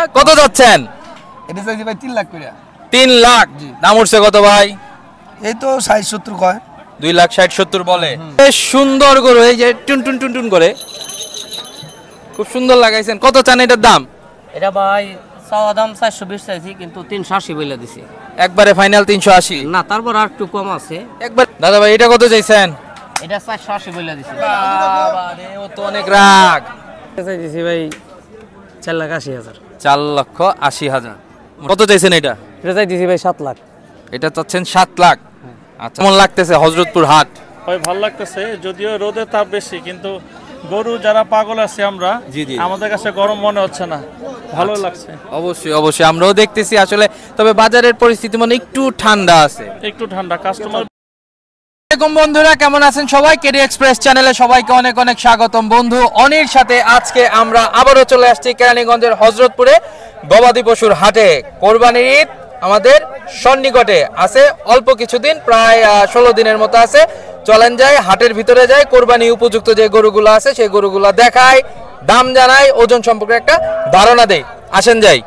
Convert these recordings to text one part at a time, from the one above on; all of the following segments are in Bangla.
কত যাচ্ছেন? এটা চাইছি ভাই 3 লাখ করে। 3 লাখ দাম উঠছে কত ভাই? এই তো 60-70 কয়। 2 লাখ 60-70 বলে। বেশ সুন্দর গরু, এই যে টুন টুন টুন টুন করে খুব সুন্দর লাগাইছেন। কত চান এটার দাম? এটা ভাই চাওয়া দাম 420 চাইছি, কিন্তু 380 বলে দিছি। একবারে ফাইনাল 380? না, তারপর আর একটু কম আছে। একবার দাদা ভাই এটা কত চাইছেন? এটা 480 বলে দিছি। বাবা রে, ও তো অনেক রাগ। চাইছি ভাই 4,80,000। 4,80,000। কত চাইছেন এটা? এটা চাইছি ভাই 7 লাখ। এটা চাচ্ছেন 7 লাখ। আচ্ছা, কেমন লাগতেছে হযরতপুর হাট? ভাই ভালো লাগতেছে, যদিও রোদের তাপ বেশি, কিন্তু গরু যারা পাগল আছে আমরা, আমাদের কাছে গরম মনে হচ্ছে না, ভালো লাগছে। অবশ্যই অবশ্যই আমরাও দেখতেছি আসলে, তবে বাজারের পরিস্থিতি মানে একটু ঠান্ডা আছে, একটু ঠান্ডা। কাস্টমার আসসালামু আলাইকুম বন্ধুরা, কেমন আছেন সবাই? কেডি এক্সপ্রেস চ্যানেলে সবাইকে অনেক অনেক স্বাগতম। বন্ধু অনির সাথে আজকে আমরা আবারও চলে আসছি কেরানীগঞ্জের হযরতপুরে গবাদি পশুর হাটে। কোরবানির ঈদ আমাদের সন্নিকটে আছে, অল্প কিছুদিন, প্রায় 16 দিনের মতো আছে। চলেন যাই হাটের ভিতরে যাই, কোরবানি উপযুক্ত যে গরুগুলো আছে সেই গরুগুলো দেখাই, দাম জানাই, ওজন সম্পর্কে একটা ধারণা দেই। আসেন যাই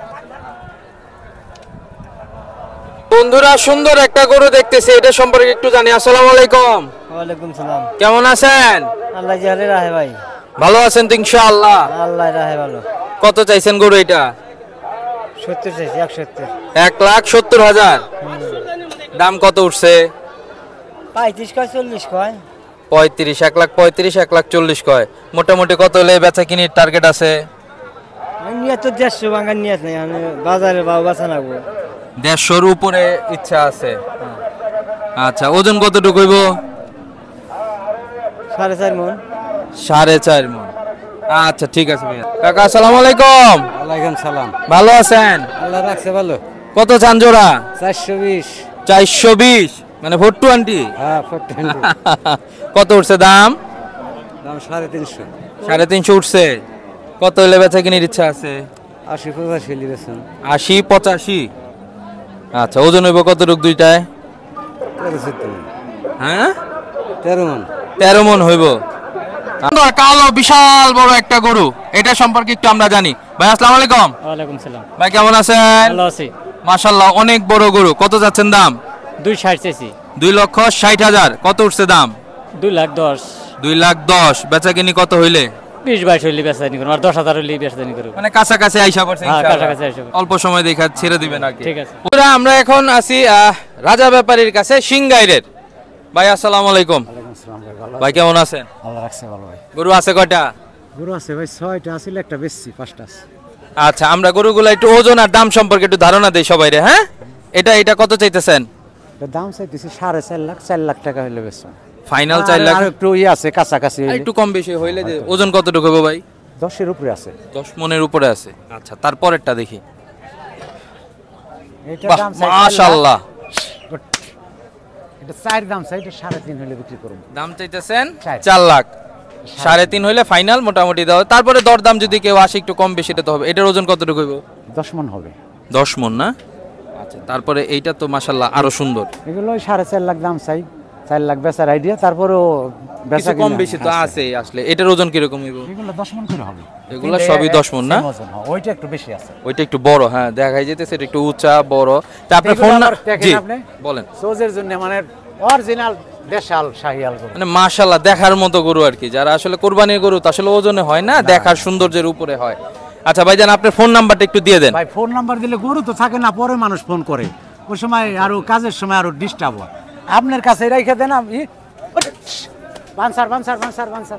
বন্ধুরা, সুন্দর একটা গরু দেখতেছি, এটা সম্পর্কে একটু জানি। আসসালামু আলাইকুম। ওয়ালাইকুম সালাম। কেমন আছেন? আল্লাহ জানে রাহে ভাই। ভালো আছেন তো ইনশাআল্লাহ? আল্লাহ রাহে ভালো। কত চাইছেন গরু এটা? 70 চাইছি, 170। 1,70,000। দাম কত উঠছে? 35 কয়, 40 কয়। 35, 1,35,000, 1,40,000 কয়। মোটামুটি কত হলে বেচা কিনির টার্গেট আছে? নিয়ে তো 150 ভাঙার নিয়ত নাই, আমি বাজারে বাবু বাঁচা নাগবো। 150-র উপরে ইচ্ছা আছে। আচ্ছা, ওজন কতটুকু হইব? 4.5 মণ। 4.5 মণ। আচ্ছা ঠিক আছে ভাইয়া। কাকা আসসালামু আলাইকুম। ওয়ালাইকুম সালাম। ভালো আছেন? আল্লাহ রাখছে ভালো। কত চান জোড়া? 420। 420 মানে 420? হ্যাঁ, 420। কত উঠছে দাম? দাম 350। 350 উঠছে। কত হলে বেচা কিনির ইচ্ছা আছে? 80-85 লিবেছেন। 80-85। আচ্ছা, ওজন হইব কতটুক দুইটায়? 13 মণ। হ্যাঁ, 13 মণ। 13 মণ হইব। কালো বিশাল বড় একটা গরু, এটা সম্পর্কে একটু আমরা জানি। ভাই আসসালামু আলাইকুম। ওয়ালাইকুম সালাম। ভাই কেমন আছেন? ভালো আছি। মাশাআল্লাহ, অনেক বড় গরু। কত যাচ্ছেন দাম? 260 চাইছি। 2,60,000। কত উঠছে দাম? 2,10,000। 2,10,000। বেচা কিনি কত হইলে? 20-22 হইলে বেচানি করব, আর 10,000 হইলে বেচানি করব। মানে কাছাকাছি আইসা পড়ছে হ্যাঁ, ইনশাআল্লাহ। কাছাকাছি আইসা পড়ছে। অল্প সময় দেখা ছেড়ে দিবেন আর কি। ঠিক আছে। পুরা আমরা এখন আছি রাজা ব্যাপারীর কাছে, সিংগাইরের। ভাই আসসালামু আলাইকুম। ভাই কেমন আছেন? আল্লাহ রাখছে ভালো ভাই। গরু আছে কয়টা? গরু আছে ভাই 6টা, আছিল একটা বেচছি, 5টা আছে। আচ্ছা, আমরা গরুগুলো একটু ওজন আর দাম সম্পর্কে একটু ধারণা দেই সবাই রে। হ্যাঁ, এটা কত চাইতেছেন? এর দাম চাইতেছি 4.5 লাখ, 4 লাখ টাকা হইলে বেচছো। ফাইনাল 4 লাখ। আর একটু আছে কাছাকাছি হইলে। একটু কম বেশি হইলে যে ওজন কতটুকু হবে ভাই? 10 এর উপরে আছে। 10 মণের উপরে আছে। আচ্ছা, তারপরেরটা দেখি। এইটার বাহ, দাম চাই মাশাআল্লাহ। এটা 4 দাম চাই, এটা 3.5 হইলে বিক্রি করব। দাম চাইতেছেন 4 4 লাখ। 3.5 হইলে ফাইনাল মোটামুটি দাও। তারপরে দরদাম যদি কেউ আসে একটু কম বেশিটা তো হবে। এটার ওজন কতটুকু হইব? 10 মণ হবে। 10 মণ না? আচ্ছা, তারপরে এইটা তো মাশাআল্লাহ আরো সুন্দর। এগুলো 4.5 লাখ দাম চাই, 4 লাখ বেচার আইডিয়া, তারপরেও কিছু কম বেশি তো আছে আসলে। এটার ওজন কি রকম হইব? এগুলো 10 মণ করে হবে। এগুলো সবই 10 মণ না? ওইটা একটু বেশি আছে। ওইটা একটু বড়, হ্যাঁ দেখাই যেতেছে, এটা একটু উঁচা বড়। তা আপনার ফোন জি বলেন। সোজের জন্য মানে অরিজিনাল দেশাল শাহিয়াল গরু, মানে মাশাআল্লাহ দেখার মতো গরু আর কি। যারা আসলে কুরবানির গরু তো আসলে ওজনে হয় না, দেখার সৌন্দর্যের উপরে হয়। আচ্ছা ভাইজান, আপনার ফোন নাম্বারটা একটু দিয়ে দেন। ভাই ফোন নাম্বার দিলে গরু তো থাকে না, পরে মানুষ ফোন করে, ওই সময় আরো কাজের সময় আরো ডিস্টার্ব হয়। আপনার কাছে রাইখে দেন। আমি বানসার বানসার বানসার বানসার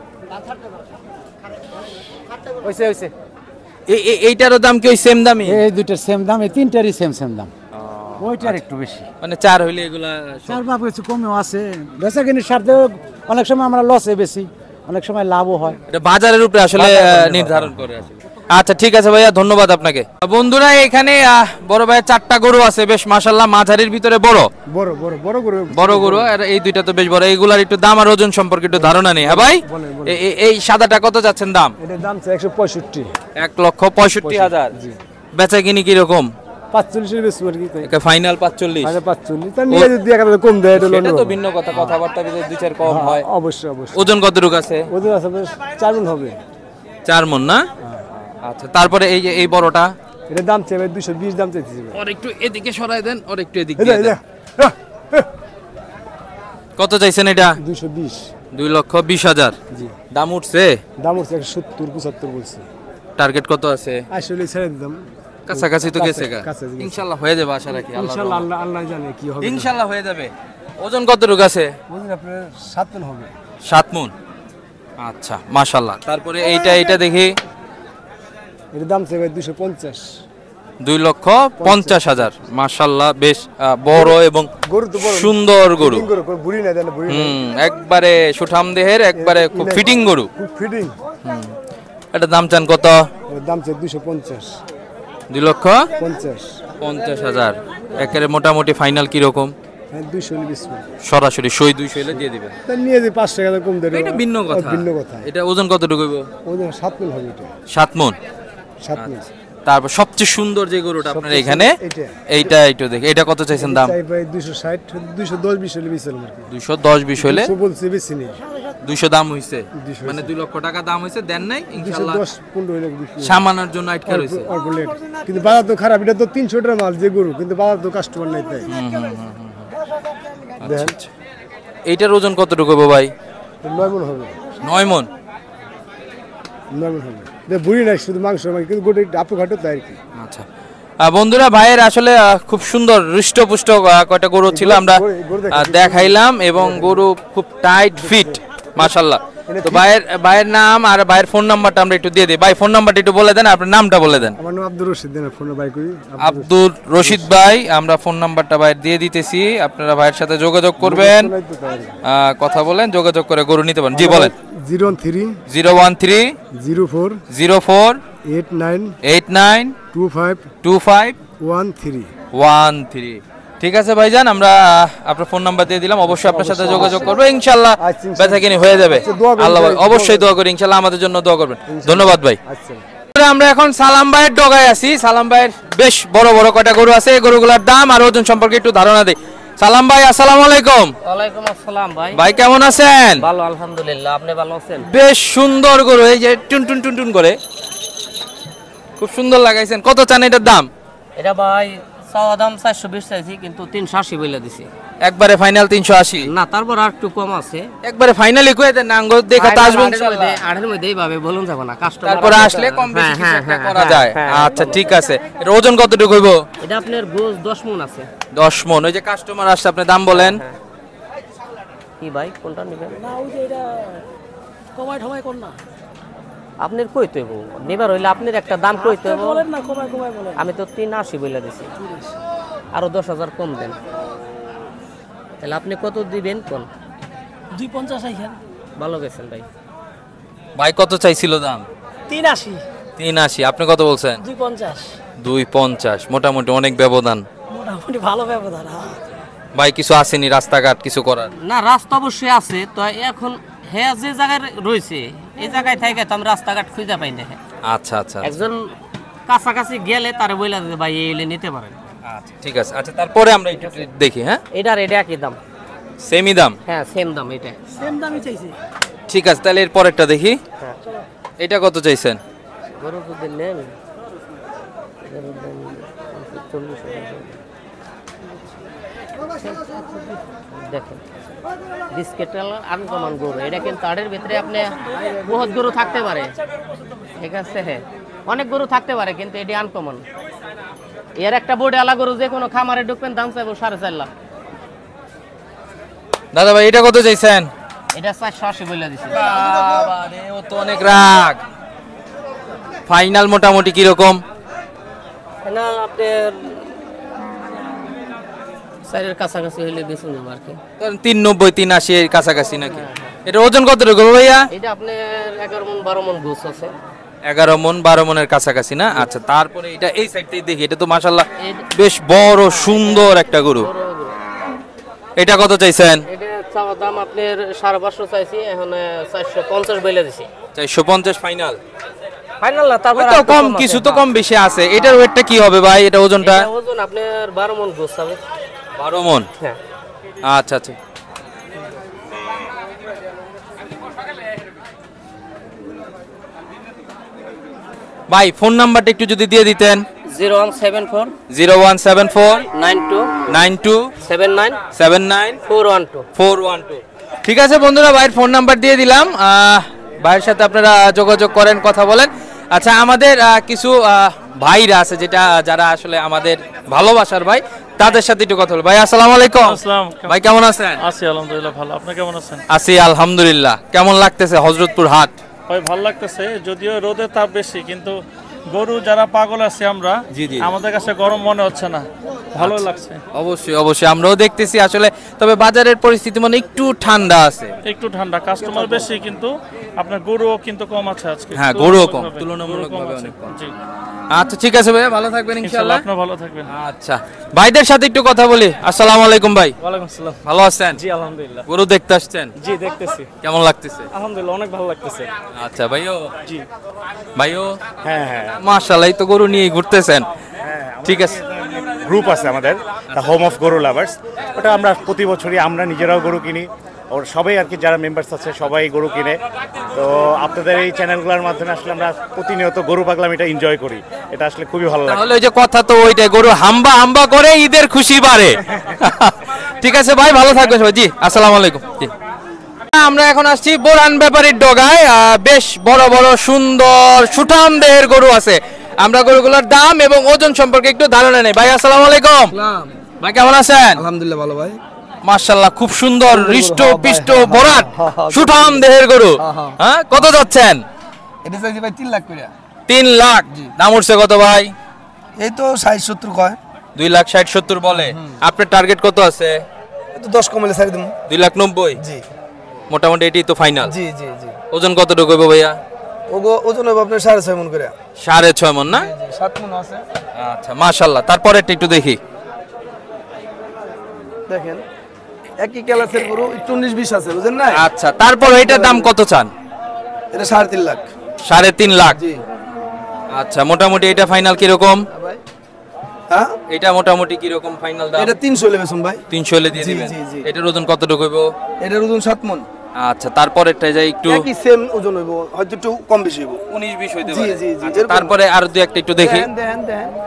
ওইসে ওইসে এইটারও দাম কি ওই সেম দামই? এই দুইটার সেম দাম, এই তিনটারই সেম দাম। ওইটার একটু বেশি, মানে 4 হইলে এগুলা 4 বাপ কিছু কমেও আছে। বেচা কিনির স্বার্থে অনেক সময় আমরা লসে বেশি, অনেক সময় লাভও হয়। এটা বাজারের উপরে আসলে নির্ধারণ করে আসলে। আচ্ছা ঠিক আছে ভাইয়া, ধন্যবাদ আপনাকে। বন্ধুরা এখানে বড় ভাইয়ের 4টা গরু আছে, বেশ মাশাআল্লাহ মাঝারির ভিতরে বড় বড় বড় বড় গরু, বড় গরু। আর এই দুইটা তো বেশ বড়। এইগুলার একটু দাম আর ওজন সম্পর্কে একটু ধারণা নেই। হ্যাঁ ভাই, এই সাদাটা কত যাচ্ছেন দাম? এটার দাম 165। 1,65,000। বেচা কিনি কি রকম? 45 এর বেশি আর কি। একটা ফাইনাল 45। 45 তার নিয়ে যদি একা কম দেয় এটা এটা তো ভিন্ন কথা, কথাবার্তা যদি 2-4 কম হয়। অবশ্যই অবশ্যই। ওজন কতটুকু আছে? ওদের আছে 4 মণ হবে। 4 মণ না? আচ্ছা, তারপরে এই যে এই বড়টা এটা দাম চাই ভাই 220 দাম চাইতেছি ভাই। ওর একটু এদিকে সরাই দেন, ওর একটু এদিকে এই যে, দিয়ে এই যে, দেন। কত চাইছেন এটা? 220 2,20,000 জি। দাম উঠছে? দাম হচ্ছে 170-75 বলছে। টার্গেট কত আছে? আসলে ছেড়ে দিতাম। কাছাকাছি তো গেছে গা। কাছে গেছে। ইনশাআল্লাহ হয়ে যাবে, আশা রাখি। ইনশাআল্লাহ আল্লাহ জানে কি হবে। ইনশাআল্লাহ হয়ে যাবে। ওজন কতটুকু আছে? বুঝলেন আপনার 7 টন হবে। 7 মণ। আচ্ছা, মাশাআল্লাহ। তারপরে এইটা দেখি। এর দাম চাই ভাই 250। 2,50,000। মাশাআল্লাহ, বেশ বড় এবং গরু তো বড়। সুন্দর গরু। ফিটিং গরু, কোনো বুড়ি না দেন, বুড়ি না। একবারে সুঠাম দেহের, একবারে খুব ফিটিং গরু। খুব ফিটিং। এটা দাম চান কত? এর দাম চাই 250। 2,50,000। একেবারে মোটামুটি ফাইনাল কি রকম? 220 সরাসরি সই 200 হলে দিয়ে দিবেন। তা নিয়ে যে 5 টাকা কম দেবে। এটা ভিন্ন কথা। ভিন্ন কথা। এটা ওজন কতটুকু হইব? ওজন 7 টন হবে এটা। 7 মণ। 7 টন। তারপর সবচেয়ে সুন্দর যে গরুটা আপনার এখানে, এইটা একটু দেখি। এটা কত চাইছেন দাম? চাই ভাই 260, 210-20 হলে বেচলাম আর কি। 210-20 হলে 200 বলছি বেশি নেই। 200 দাম হইছে, 200 মানে 2 লক্ষ টাকা দাম হইছে, দেন নাই ইনশাআল্লাহ। 210-15 হলে বিক্রি। সামানের জন্য আটকা রইছে। অল্প লেট। কিন্তু বাজার তো খারাপ, এটা তো 300 টাকা মাল যে গরু, কিন্তু বাজার তো কাস্টমার নাই তাই। দেখেন এইটার ওজন কতটুকু হবে ভাই? 9 মণ হবে। 9 মণ। 9 মণ হবে। দেখ বুড়ি নাই, শুধু মাংস, কিন্তু গোটে আপু ঘাটো তাই আর কি। আচ্ছা বন্ধুরা, ভাইয়ের আসলে খুব সুন্দর হৃষ্টপুষ্ট কয়টা গরু ছিল, আমরা দেখাইলাম এবং গরু খুব টাইট ফিট মাশাআল্লাহ। তো ভাইয়ের নাম আর ভাইয়ের ফোন নাম্বারটা আমরা একটু দিয়ে দিই। ভাই ফোন নাম্বারটা একটু বলে দেন, আপনার নামটা বলে দেন। আমার নাম আব্দুর রশিদ, দেন ফোন বাই করি। আব্দুর রশিদ ভাই, আমরা ফোন নাম্বারটা ভাইয়ের দিয়ে দিতেছি, আপনারা ভাইয়ের সাথে যোগাযোগ করবেন, কথা বলেন, যোগাযোগ করে গরু নিতে পারেন। জি বলেন। 013 04 04 89 89 25 25 13। ঠিক আছে ভাইজান, আমরা আপনার ফোন নাম্বার দিয়ে দিলাম, অবশ্যই আপনার সাথে যোগাযোগ করবো, ইনশাআল্লাহ বেচাকেনি হয়ে যাবে। আল্লাহ অবশ্যই দোয়া করি, ইনশাআল্লাহ আমাদের জন্য দোয়া করবেন। ধন্যবাদ ভাই। আমরা এখন সালাম ভাইয়ের ডগায় আছি। সালাম ভাইয়ের বেশ বড় বড় কয়টা গরু আছে, এই গরুগুলোর দাম আর ওজন সম্পর্কে একটু ধারণা দেই। সালাম ভাই, আসসালামু আলাইকুম। ওয়ালাইকুম আসসালাম ভাই। ভাই কেমন আছেন? ভালো আলহামদুলিল্লাহ, আপনি ভালো আছেন? বেশ সুন্দর গরু, এই যে টুন টুন টুন টুন করে খুব সুন্দর লাগাইছেন। কত চান এটার দাম? এটা ভাই চাওয়া দাম 420 চাইছি, কিন্তু 380 বলে দিছি। একবারে ফাইনাল 380? না, তারপর আর একটু কম আছে। একবারে ফাইনালি কই দেন, নাঙ্গ দেখা তো আসবে ইনশাআল্লাহ। আড়ের মধ্যে এইভাবে বলুন যাব না, কাস্টমার তারপর আসলে কম বেশি কিছু একটা করা যায়। আচ্ছা ঠিক আছে। এর ওজন কতটুকু হইব? এটা আপনার গোস 10 মণ আছে। 10 মণ। ওই যে কাস্টমার আসছে, আপনি দাম বলেন। কি ভাই কোনটা নেবেন? না ওই যে এটা কমাই ঠমাই কোন না, আপনার কই তৈব নেবার হইলে আপনার একটা দাম কই তৈব। বলেন না, কমাই কমাই বলেন। আমি তো 380 বলে দিছি, আরো 10,000 কম দেন। তাহলে আপনি কত দিবেন কোন? 250 আইছেন। ভালো গেছেন ভাই। ভাই কত চাইছিল দাম? 83 380। আপনি কত বলছেন? 250। 250। মোটামুটি অনেক ব্যবধান। মোটামুটি ভালো ব্যবধান। ভাই কিছু আসেনি রাস্তাঘাট কিছু করার? না, রাস্তা অবশ্যই আছে, তো এখন হ্যাঁ যে জায়গায় রয়েছে এই জায়গায় থেকে তো আমি রাস্তাঘাট খুঁজে পাই না। আচ্ছা আচ্ছা একজন কাছাকাছি গেলে তারে বইলা দিতে ভাই এই নিতে পারেন। আচ্ছা ঠিক আছে। আচ্ছা তারপরে আমরা একটু দেখি। হ্যাঁ, এটার এটা একই দাম। সেমই দাম? হ্যাঁ সেম দাম। এটা সেম দামই চাইছি। ঠিক আছে, তাহলে এর পরেরটা দেখি। হ্যাঁ, এটা কত চাইছেন? গরু যদি নেন গরুর দাম 40,000। দেখেন বিস্কিট আনকমন গরু, এটা কিন্তু তাড়ের ভিতরে আপনি বহুত গরু থাকতে পারে, ঠিক আছে, অনেক গরু থাকতে পারে, কিন্তু এটি আনকমন। এর একটা বোর্ডে আলা গরু যে কোনো খামারে ঢুকবেন দাম চাইবো 4.5 লাখ। দাদা ভাই এটা কত চাইছেন? এটা 480 বলে দিছি। বাবা রে, ও তো অনেক রাগ। ফাইনাল মোটামুটি কি রকম? না আপনার 4 এর কাছাকাছি হইলে বেশি নেব আর কি। 390 380 এর কাছাকাছি নাকি? এটা ওজন কত রকম ভাইয়া? এটা আপনার 11 মণ 12 মণ গোছ আছে। 11 মণ 12 মণের কাছাকাছি না? আচ্ছা তারপরে এটা এই সাইডটাই দেখি, এটা তো মাশাআল্লাহ বেশ বড় সুন্দর একটা গরু। এটা কত চাইছেন? এটা চাওয়া দাম আপনার 550 চাইছি, এখন 450 বলে দিছি। 450 ফাইনাল? ফাইনাল না, তারপর তো কম কিছু তো কম বেশি আছে। এটার ওয়েটটা কি হবে ভাই? এটা ওজনটা? এটা ওজন আপনার 12 মণ গোছ হবে। 12 মণ? হ্যাঁ। আচ্ছা আচ্ছা। ভাই ফোন নাম্বারটা একটু যদি দিয়ে দিতেন। 0174 0174 92 92 79 79 412 412। ঠিক আছে বন্ধুরা, ভাইয়ের ফোন নাম্বার দিয়ে দিলাম, ভাইয়ের সাথে আপনারা যোগাযোগ করেন, কথা বলেন। আচ্ছা, আমাদের কিছু ভাইরা আছে যারা আসলে আমাদের ভালোবাসার ভাই, তাদের সাথে একটু কথা বল। ভাই আসসালামু আলাইকুম। আসসালাম। ভাই কেমন আছেন? আছি আলহামদুলিল্লাহ ভালো। আপনি কেমন আছেন? আছি আলহামদুলিল্লাহ। কেমন লাগতেছে হযরতপুর হাট? ভাই ভালো লাগতেছে, যদিও রোদের তাপ বেশি, কিন্তু গরু যারা পাগল আছে আমরা, আমাদের কাছে গরম মনে হচ্ছে না, ভালো লাগছে। অবশ্যই অবশ্যই, আমরাও দেখতেছি আসলে। তবে বাজারের পরিস্থিতি মানে একটু ঠান্ডা আছে, একটু ঠান্ডা, কাস্টমার বেশি, কিন্তু আপনার গরুও কিন্তু কম আছে আজকে। হ্যাঁ, গরুও কম, তুলনামূলকভাবে অনেক কম। জি আচ্ছা ঠিক আছে ভাইয়া, ভালো থাকবেন ইনশাআল্লাহ। আপনি ভালো থাকবেন। আচ্ছা, ভাইদের সাথে একটু কথা বলি। আসসালামু আলাইকুম ভাই। ওয়ালাইকুম আসসালাম। ভালো আছেন? জি আলহামদুলিল্লাহ। গরু দেখতে আসছেন? জি দেখতেছি। কেমন লাগতেছে? আলহামদুলিল্লাহ অনেক ভালো লাগতেছে। আচ্ছা ভাইও। জি ভাইও। হ্যাঁ হ্যাঁ মাশাআল্লাহ, এই তো গরু নিয়ে ঘুরতেছেন। ঠিক আছে। গ্রুপ আছে আমাদের, the home of goru lovers. ওটা আমরা প্রতি বছরই আমরা নিজেরাও গরু কিনি, ওর সবাই আর কি যারা মেম্বার্স আছে সবাই গরু কিনে। তো আপনাদের এই চ্যানেলগুলোর মাধ্যমে আসলে আমরা প্রতিনিয়ত গরু পাগলামিটা এনজয় করি, এটা আসলে খুবই ভালো লাগে। তাহলে ওই যে কথা তো ওইটাই, গরু হাম্বা হাম্বা করে ঈদের খুশি বাড়ে। ঠিক আছে ভাই, ভালো থাকবেন সবাই। জি আসসালামু আলাইকুম। জি, আমরা এখন আসছি বোরান ব্যাপারীর ডগায়। বেশ বড় বড় সুন্দর সুঠাম দেহের গরু আছে। আমরা গরুগুলোর দাম এবং ওজন সম্পর্কে একটু ধারণা নেই। ভাই আসসালামু আলাইকুম। ভাই কেমন আছেন? আলহামদুলিল্লাহ ভালো ভাই। মাশাআল্লাহ, খুব সুন্দর হৃষ্ট পিষ্ট ভরাট সুঠাম দেহের গরু। হ্যাঁ, কত যাচ্ছেন? এটা চাইছি ভাই 3 লাখ করে। 3 লাখ। দাম উঠছে কত ভাই? এই তো 60-70 কয়। 2,60,70 বলে। আপনার টার্গেট কত আছে? তো 10 কমাইলে ছাড়ি দেব। 2,90,000। জি মোটামুটি এটাই তো ফাইনাল। জি জি জি। ওজন কতটুকু হবে ভাইয়া? ওজন হবে আপনার 6.5 মণ করে। 6.5 মণ না? 7 মণ আছে। আচ্ছা মাশাআল্লাহ। তারপরে একটু দেখি। দেখেন একই ক্লাসের গরু, একটু 19-20 আছে, বুঝেন না? আচ্ছা, তারপর এটার দাম কত চান? এটা 3.5 লাখ। 3.5 লাখ। জি। আচ্ছা, মোটামুটি এটা ফাইনাল কি রকম? হ্যাঁ, এটা মোটামুটি কি রকম ফাইনাল দাম? এটা 300 লে বেচুন ভাই। 300 লে দিয়ে জি, দিবেন। জি, জি। এটার ওজন কতটুকু হইব? এটার ওজন 7 মণ। আচ্ছা, তারপরেরটা যাই একটু একই সেম ওজন হইব, হয়তো একটু কম বেশি হইব। 19-20 হইতে জি, পারে। জি, জি, আচ্ছা, এরকম। তারপরে আর দুই একটা একটু দেখি। দেখেন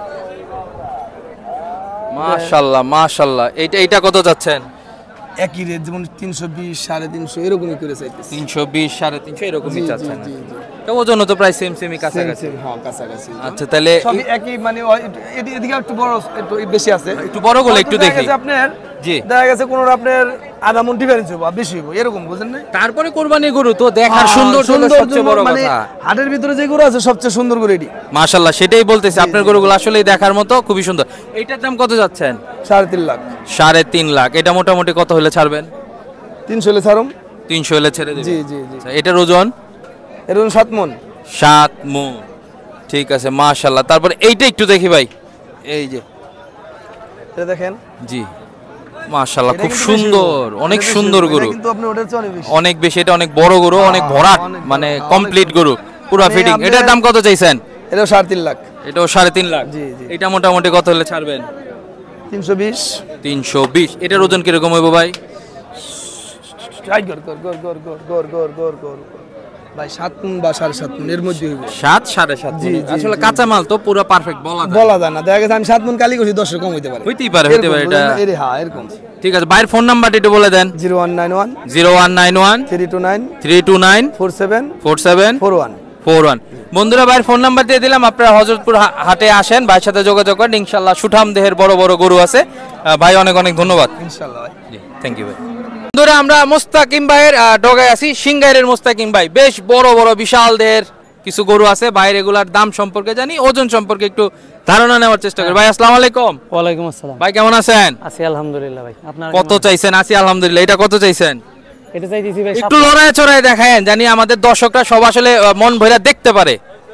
মাশাআল্লাহ মাশাআল্লাহ। এইটা কত যাচ্ছেন? একই রেট, যেমন 320, 350 এরকমই করে চাইতেছি। 320, 350 এরকমই জি, চাচ্ছেন। জি, জি, জি। তো ওজনও তো প্রায় সেমই কাছাকাছি। হ্যাঁ, কাছাকাছি। আচ্ছা, তাহলে সবই একই, মানে এদিকে একটু বড়, একটু বেশি আছে। একটু বড় গুলো একটু দেখা দেখি। গেছে আপনার, জি। দেখা গেছে কোনোটা আপনার আধা মণ ডিফারেন্স হইব, বেশি হইব, এরকম, বুঝেন না? তারপরে কোরবানির গরু তো দেখার সুন্দর সবচেয়ে বড় মানে কথা। হাটের ভিতরে যে গরু আছে সবচেয়ে সুন্দর গরু এটি। মাশাআল্লাহ, সেটাই বলতেছি, আপনার গরুগুলো আসলেই দেখার মতো, খুবই সুন্দর। এইটার দাম কত যাচ্ছেন? 3.5 লাখ। 3.5 লাখ। এটা মোটামুটি কত হলে ছাড়বেন? 300 লে ছাড়ুম। 300 হলে ছেড়ে দিবেন। জি জি জি। আচ্ছা, এটার ওজন? এর ওজন 7 মণ। 7 মণ। ঠিক আছে মাশাআল্লাহ। তারপর এইটা একটু দেখি ভাই। এই যে, এটা দেখেন। জি মাশাআল্লাহ, এটা খুব কিন্তু সুন্দর, বেশি হইব। অনেক এটা বেশি সুন্দর হইব। গরু, এটা কিন্তু আপনি ওটার চেয়ে অনেক বেশি। অনেক বেশি। এটা অনেক বড় গরু, অনেক ভরাট, অনেক মানে বড়, হ্যাঁ, কমপ্লিট অনেক গরু, পুরো মানে ফিটিং। আপনার- এটার দাম কত চাইছেন? এটাও 3.5 লাখ। এটাও 3.5 লাখ। জি, জি। এটা মোটামুটি কত হলে ছাড়বেন? 320। 320। এটার ওজন কিরকম হইব ভাই? ট্রাই কর কর কর কর কর কর কর কর কর ভাই 7 মণ বা 7.5 মণ এর মধ্যে হইব। 7, 7.5 জি, জি, আসলে জি। কাঁচা মাল তো পুরো পারফেক্ট বলা যায়। বলা যায় না, দেখা গেছে আমি 7 মণ কালি করছি, 10 কম হইতে পারে। হইতেই পারে এরকম, এটা। বুঝলেন? এর হ্যাঁ, এরকম। ঠিক আছে, ভাইয়ের ফোন নাম্বারটা একটু বলে দেন। 0191 0191 329 329 47 47 41। 41। বন্ধুরা, ভাইয়ের ফোন নাম্বার দিয়ে দিলাম, আপনারা হযরতপুর হাটে আসেন, ভাইয়ের সাথে যোগাযোগ করেন, ইনশাআল্লাহ সুঠাম দেহের বড় বড় গরু আছে। ভাই অনেক অনেক ধন্যবাদ। ইনশাআল্লাহ ভাই। জি, থ্যাংক ইউ ভাই। বন্ধুরা, আমরা মোস্তাকিম ভাইয়ের ডগায় আছি, সিংগাইরের মোস্তাকিম ভাই। বেশ বড় বড় বিশাল দেহের কিছু গরু আছে। ভাইয়ের এগুলার দাম সম্পর্কে জানি, ওজন সম্পর্কে একটু ধারণা নেওয়ার চেষ্টা করি। ভাই আসসালামু আলাইকুম। ওয়ালাইকুম আসসালাম। ভাই কেমন আছেন? আছি আলহামদুলিল্লাহ ভাই। আপনার কত চাইছেন? আছি আলহামদুলিল্লাহ। এটা কত চাইছেন? এটা চাইতেছি ভাই একটু লড়াই চড়াই দেখায়েন, জানি আমাদের দর্শকরা সব আসলে মন ভরে দেখতে পারে।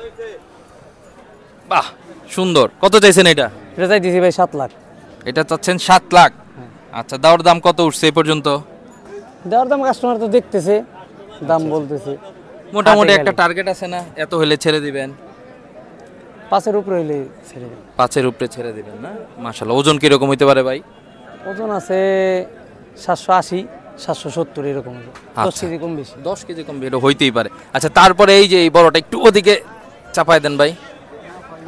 বাহ, সুন্দর। কত চাইছেন এটা? এটা চাইতেছি ভাই 7 লাখ। এটা চাচ্ছেন 7 লাখ। আচ্ছা, দাওর দাম কত উঠছে এই পর্যন্ত? দেওয়ার দাম কাস্টমার তো দেখতেছে, দাম বলতেছে। মোটামুটি হাটে একটা গেলে। টার্গেট আছে না, এত হলে ছেড়ে দিবেন? 5-এর উপরে হইলে ছেড়ে দেব। 5-এর উপরে ছেড়ে দিবেন না? মাশাআল্লাহ। ওজন কি রকম হইতে পারে ভাই? ওজন আছে 780, 770 এরকম হবে। 10 আচ্ছা। কেজি কম বেশি। 10 কেজি কম বের হইতেই পারে। আচ্ছা, তারপরে এই যে এই বড়টা একটু ওদিকে চাপায় দেন ভাই।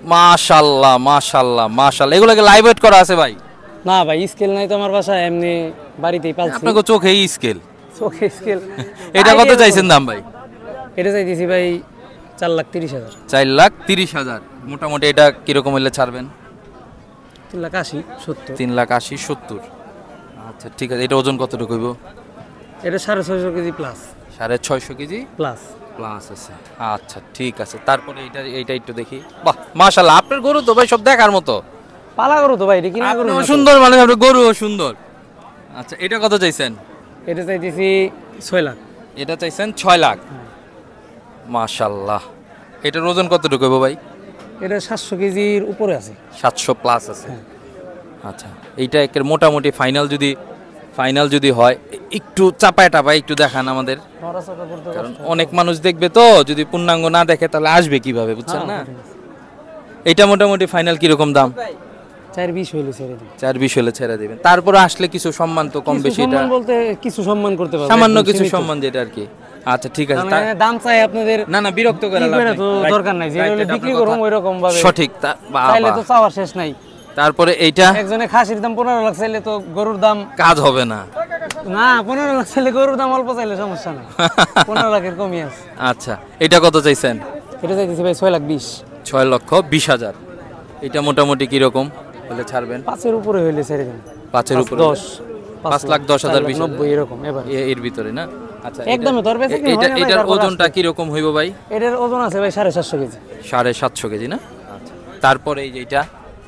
মাশাআল্লাহ মাশাআল্লাহ মাশাআল্লাহ। এগুলোকে লাইভ ওয়েট করা আছে ভাই? না ভাই স্কেল নাই তো আমার বাসায়, এমনি বাড়িতেই পালছি। আপনাকে চোখেই স্কেল? চোখে স্কেল। এটা কত চাইছেন দাম ভাই? এটা চাইতেছি ভাই 4,30,000। 4,30,000। মোটামুটি এটা কিরকম হলে ছাড়বেন? 3,80,000 70। 3,80,000 70। আচ্ছা ঠিক আছে। এটা ওজন কতটুকু হইব? এটা 650 KG plus. 650 KG plus plus আছে। আচ্ছা ঠিক আছে। তারপরে এইটা একটু দেখি। বাহ মাশাআল্লাহ, আপনার গরু তো ভাই সব দেখার মতো। পালা গরু তো ভাই, এটা কিনা গরু। আপনিও সুন্দর মানে, আপনার গরুও সুন্দর। আচ্ছা এটা কত চাইছেন? এটা চাইতেছি 6 লাখ। এটা চাইছেন 6 লাখ। মাশাআল্লাহ। এটার ওজন কতটুকু হবে ভাই? এটা 700 কেজির উপরে আছে। 700 প্লাস আছে। আচ্ছা এইটা একের মোটামুটি ফাইনাল যদি হয় একটু চাপায় টাপায় একটু দেখান আমাদের, কারণ অনেক মানুষ দেখবে তো, যদি পূর্ণাঙ্গ না দেখে তাহলে আসবে কিভাবে, বুঝছেন না? এটা মোটামুটি ফাইনাল কিরকম দাম? 4,20 হইলে ছেড়ে দিই। 4,20 হলে ছেড়ে দিবেন। তারপরে আসলে কিছু সম্মান তো কম বেশি, এটা সম্মান বলতে কিছু সম্মান করতে পারবে, সামান্য কিছু সম্মান যেটা আর কি। আচ্ছা ঠিক আছে। মানে দাম চাই আপনাদের। না বিরক্ত করা লাগবে না তো, দরকার নাই। যেটা বিক্রি করব ওই রকম ভাবে সঠিক। চাইলে তো চাওয়ার শেষ নাই। তারপরে এইটা একজনে খাসির দাম 15 লাখ চাইলে তো গরুর দাম কাজ হবে না। না 15 লাখ চাইলে গরুর দাম অল্প চাইলে সমস্যা নাই। 15 লাখের কমই আছে। আচ্ছা এটা কত চাইছেন? এটা চাইতেছি ভাই 6,20,000। 6,20,000। এটা মোটামুটি কি রকম হলে ছাড়বেন? 5 এর উপরে হইলে ছেড়ে দেন। 5 এর উপরে 10 5,10,000 90 এরকম এবার এর ভিতরে না? আচ্ছা একদমই তোর বেশি কি হয় না? এটার ওজনটা কি রকম হইব ভাই? এটার ওজন আছে ভাই 750 কেজি। 750 কেজি না? আচ্ছা তারপরে এই যে এটা,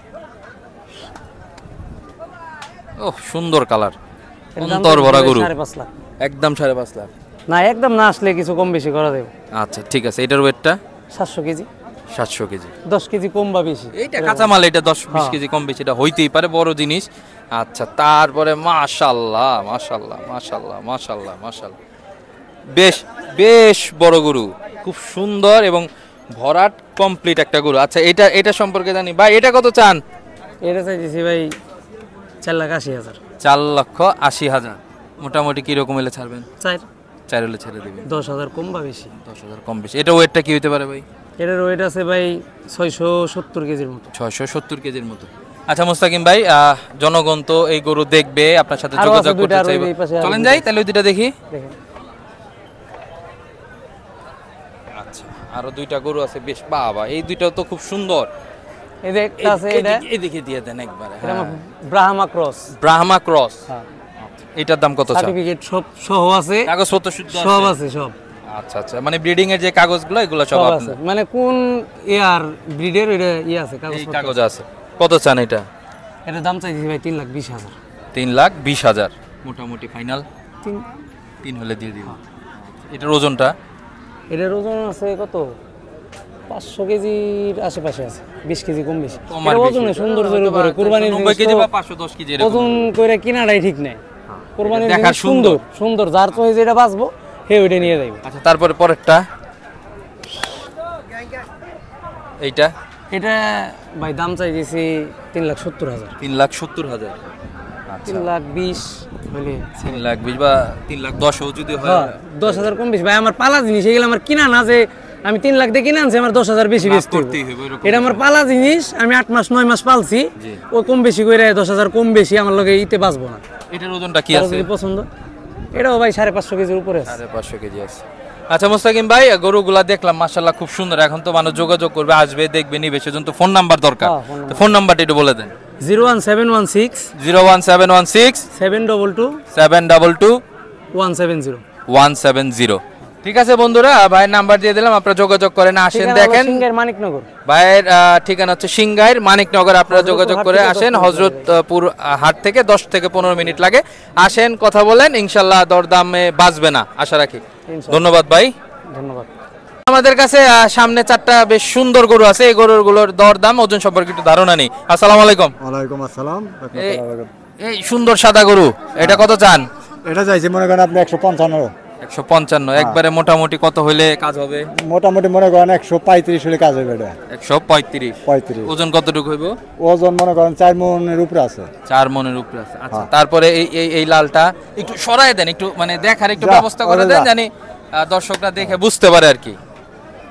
ওহ সুন্দর কালার, অন্তর ভরা গরু। 5.5 লাখ। একদম 5.5 লাখ না একদম না আসলে কিছু কম বেশি করা দেব। আচ্ছা ঠিক আছে। এটার ওয়েটটা 700 কেজি। 700 কেজি। 10 কেজি কম বা বেশি। এইটা কাঁচামাল, এটা 10-20 কেজি কম বেশি, এটা হইতেই পারে, বড় জিনিস। আচ্ছা তারপরে মাশাআল্লাহ মাশাআল্লাহ মাশাআল্লাহ মাশাআল্লাহ মাশাআল্লাহ, বেশ বড় গরু, খুব সুন্দর এবং ভরাট কমপ্লিট একটা গরু। আচ্ছা এটা সম্পর্কে জানি ভাই, এটা কত চান? এটা চাইতেছি ভাই 4,80,000। 4,80,000। মোটামুটি কি রকম হলে ছাড়বেন? 4 হলে ছেড়ে দিবেন। 10,000 কম বা বেশি? 10,000 কম বেশি। এটা ওয়েটটা কি হইতে পারে ভাই? এটার ওয়েট আছে ভাই 670 কেজির মতো। 670 কেজির মতো। আচ্ছা মুস্তাকিম ভাই, জনগণ তো এই গরু দেখবে, আপনার সাথে যোগাযোগ করতে চাইবে, চলেন যাই তাহলে ওই দুইটা দেখি। দেখেন আচ্ছা আরো দুইটা গরু আছে বেশ, বাবা এই দুইটাও তো খুব সুন্দর। এই যে একটা আছে, এটা এদিকে দিয়ে দেন একবার। এটা ব্রাহ্মা ক্রস। ব্রাহ্মা ক্রস। হ্যাঁ এটার দাম কত? সার্টিফিকেট সব সহ আছে, কাগজপত্র শুদ্ধ সব আছে সব। আচ্ছা মানে ব্রিডিং এর যে কাগজগুলো এগুলো সব আছে, মানে কোন ইয়ার ব্রিডের এটা আছে কাগজ আছে। কত চান এটা? এটা দাম চাইছি ভাই 3,20,000। 3,20,000 মোটামুটি ফাইনাল 3 হলে দিয়ে দিব। এটার ওজনটা? এটার ওজন আছে কত 500 কেজির আশেপাশে আছে, 20 কেজি কম বেশি। এর ওজনে সৌন্দর্যের উপরে কুরবানির 90 কেজি বা 510 কেজি এরকম ওজন কইরা কিনাটাই ঠিক নাই। কুরবানির দেখার সুন্দর যার তো যেটা বাঁচবো হে ওইটা নিয়ে যাইবো। আচ্ছা তারপরে পরেরটা এইটা? এটা ভাই দাম চাইছি 3,70,000। 3,70,000। আচ্ছা 3,20,000 হলে 3,20,000 বা 3,10,000 যদি হয় 10,000 কম বেশি। ভাই আমার পালা জিনিস এগুলো আমার কিনা না, যে আমি 3 লাখ দিয়ে কিনে আনছি, আমার 10,000 বেশি বেচতে হবে। এটা আমার পালা জিনিস, আমি 8 মাস 9 মাস পালছি, ও কম বেশি করে 10,000 কম বেশি আমার লগে ইতে বাঁচবো না। এটার ওজনটা কি আছে? পছন্দ এটাও ভাই 550 কেজির উপরে আছে। 550 কেজি আছে। আচ্ছা মুস্তাকিম ভাই, গরুগুলা দেখলাম মাশাআল্লাহ খুব সুন্দর। এখন তো মানুষ যোগাযোগ করবে, আসবে, দেখবে, নিবে, সেজন্য তো ফোন নাম্বার দরকার। তো ফোন নাম্বারটা একটু বলে দেন। 01716 722 170 170। ঠিক আছে বন্ধুরা, ভাইয়ের নাম্বার দিয়ে দিলাম, আপনারা যোগাযোগ করেন, আসেন দেখেন। সিংহের মানিকনগর ভাইয়ের ঠিকানা হচ্ছে সিংগাইর মানিকনগর। আপনারা যোগাযোগ করে আসেন, হযরতপুর হাট থেকে 10 থেকে 15 মিনিট লাগে। আসেন, কথা বলেন, ইনশাআল্লাহ দরদামে বাঁচবে না, আশা রাখি। ধন্যবাদ ভাই। ধন্যবাদ। আমাদের কাছে সামনে 4টা বেশ সুন্দর গরু আছে, এই গরুগুলোর দরদাম ওজন সম্পর্কে একটু ধারণা নেই। আসসালামু আলাইকুম। ওয়ালাইকুম আসসালাম। এই সুন্দর সাদা গরু, এটা কত চান? এটা চাইছি মনে করেন আপনি 155। 155 একবারে মোটামুটি কত হইলে কাজ হবে? মোটামুটি মনে করেন 135 হলে কাজ হবে। এটা 135। ওজন কতটুকু হইব? ওজন মনে করেন 4 মনের উপরে আছে। 4 মনের উপরে আছে। আচ্ছা তারপরে এই লালটা একটু সরায় দেন, একটু মানে দেখার একটু ব্যবস্থা করে দেন, জানি দর্শকরা দেখে বুঝতে পারে আর কি।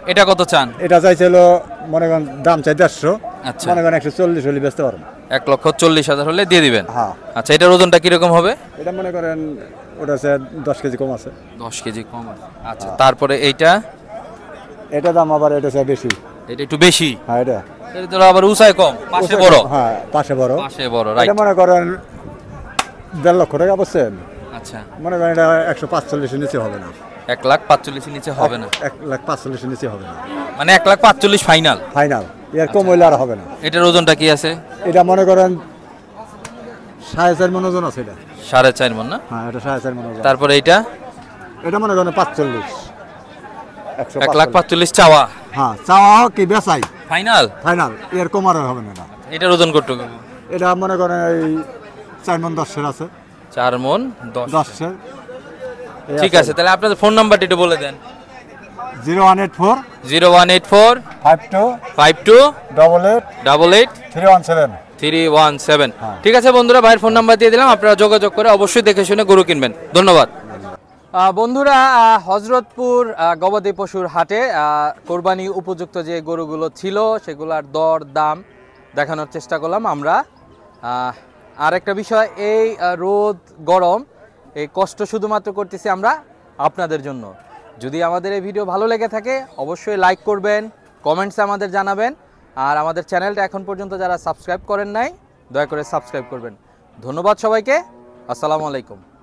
এটা কত চান? এটা চাইছিল মনে করেন দাম চাই 150, আচ্ছা মনে করেন 140 হলে বেচতে পারবেন। 1,40,000 হলে দিয়ে দিবেন। হ্যাঁ আচ্ছা এটার ওজনটা কিরকম হবে? এটা মনে করেন ওটা আছে 10 কেজি কম আছে। 10 কেজি কম আছে। আচ্ছা তারপরে এইটা? এটা দাম আবার এটা চাই বেশি। এটা একটু বেশি। হ্যাঁ এটা তো আবার উঁচাই কম, পাশে বড়। হ্যাঁ পাশে বড়, পাশে বড়, রাইট। এটা মনে করেন 1.5 লক্ষ টাকা বলছেন। আচ্ছা মনে করেন এটা 145 এর নিচে হবে না। 1,45,000 নিচে হবে না? 1,45 এর নিচে হবে না, মানে 1,45,000 ফাইনাল? ফাইনাল, এর কম হইলে আর হবে না। এটার ওজনটা কি আছে? এটা মনে করেন 4.5 মণ ওজন আছে। এটা 4.5 মণ না? হ্যাঁ এটা 4.5 মণ ওজন। তারপরে এইটা? এটা মনে করেন 45, 1,45,000 চাওয়া? হ্যাঁ চাওয়া কি বেচাই ফাইনাল? ফাইনাল, এর কম আর হবে না। এটার ওজন কতটুকু? এটা মনে করেন এই 4 মণ 10 আছে। 4 মণ 10। ঠিক আছে, তাহলে আপনাদের ফোন নাম্বারটা একটু বলে দেন। 0184 0184 52 52 88 88 317 317। ঠিক আছে বন্ধুরা, ভাইয়ের ফোন নাম্বার দিয়ে দিলাম, আপনারা যোগাযোগ করে অবশ্যই দেখে শুনে গরু কিনবেন। ধন্যবাদ। বন্ধুরা, হযরতপুর গবাদি পশুর হাটে কোরবানি উপযুক্ত যে গরুগুলো ছিল সেগুলোর দর দাম দেখানোর চেষ্টা করলাম আমরা। আর একটা বিষয়, এই রোদ গরম এই কষ্ট শুধুমাত্র করতেছি আমরা আপনাদের জন্য। যদি আমাদের এই ভিডিও ভালো লেগে থাকে অবশ্যই লাইক করবেন, কমেন্টসে আমাদের জানাবেন, আর আমাদের চ্যানেলটা এখন পর্যন্ত যারা সাবস্ক্রাইব করেন নাই দয়া করে সাবস্ক্রাইব করবেন। ধন্যবাদ সবাইকে, আসসালামু আলাইকুম।